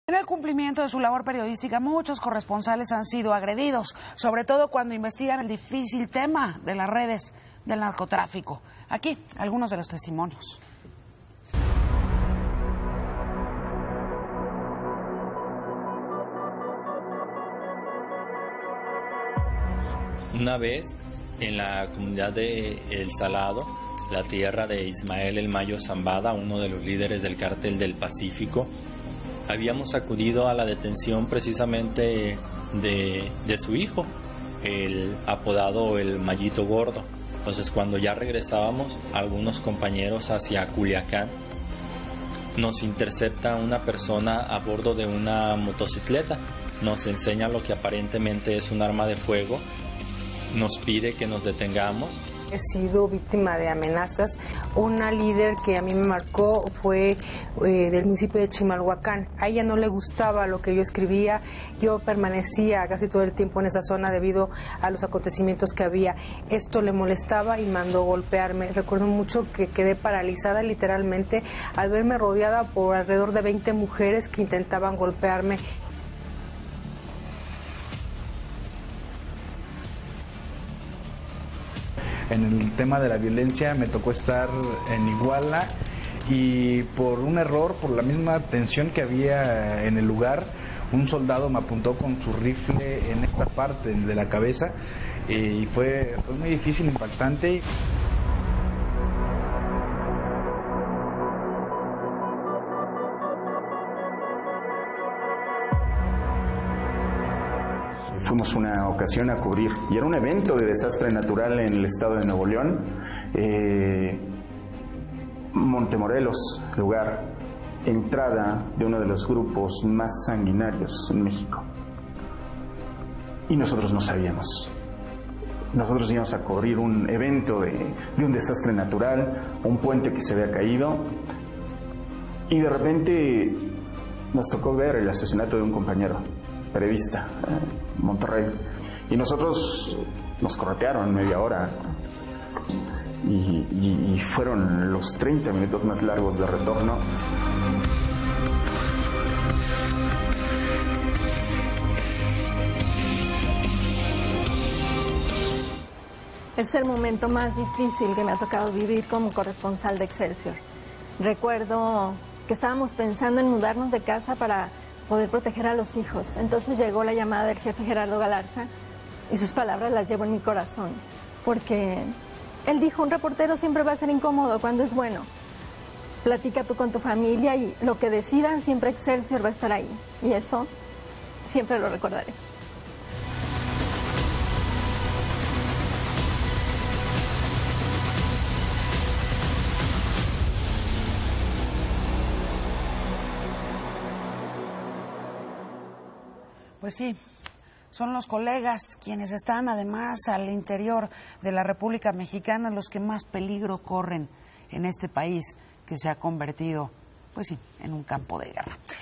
En el cumplimiento de su labor periodística, muchos corresponsales han sido agredidos, sobre todo cuando investigan el difícil tema de las redes del narcotráfico. Aquí, algunos de los testimonios. Una vez, en la comunidad de El Salado, la tierra de Ismael El Mayo Zambada, uno de los líderes del Cártel del Pacífico, habíamos acudido a la detención precisamente de su hijo, el apodado El Mayito Gordo. Entonces, cuando ya regresábamos, algunos compañeros hacia Culiacán, nos intercepta una persona a bordo de una motocicleta, nos enseña lo que aparentemente es un arma de fuego, nos pide que nos detengamos. He sido víctima de amenazas. Una líder que a mí me marcó fue del municipio de Chimalhuacán. A ella no le gustaba lo que yo escribía. Yo permanecía casi todo el tiempo en esa zona debido a los acontecimientos que había. Esto le molestaba y mandó golpearme. Recuerdo mucho que quedé paralizada literalmente al verme rodeada por alrededor de 20 mujeres que intentaban golpearme. En el tema de la violencia me tocó estar en Iguala y por un error, por la misma tensión que había en el lugar, un soldado me apuntó con su rifle en esta parte de la cabeza y fue muy difícil, impactante. Fuimos una ocasión a cubrir, y era un evento de desastre natural en el estado de Nuevo León, Montemorelos, lugar, entrada de uno de los grupos más sanguinarios en México. Y nosotros no sabíamos. Nosotros íbamos a cubrir un evento de un desastre natural, un puente que se había caído, y de repente nos tocó ver el asesinato de un compañero periodista, Monterrey, y nosotros nos corretearon media hora y fueron los 30 minutos más largos de retorno. Es el momento más difícil que me ha tocado vivir como corresponsal de Excelsior. Recuerdo que estábamos pensando en mudarnos de casa para poder proteger a los hijos. Entonces llegó la llamada del jefe Gerardo Galarza y sus palabras las llevo en mi corazón, porque él dijo: un reportero siempre va a ser incómodo cuando es bueno. Platica tú con tu familia y lo que decidan, siempre Excelsior va a estar ahí. Y eso siempre lo recordaré. Pues sí, son los colegas quienes están además al interior de la República Mexicana los que más peligro corren en este país que se ha convertido, pues sí, en un campo de guerra.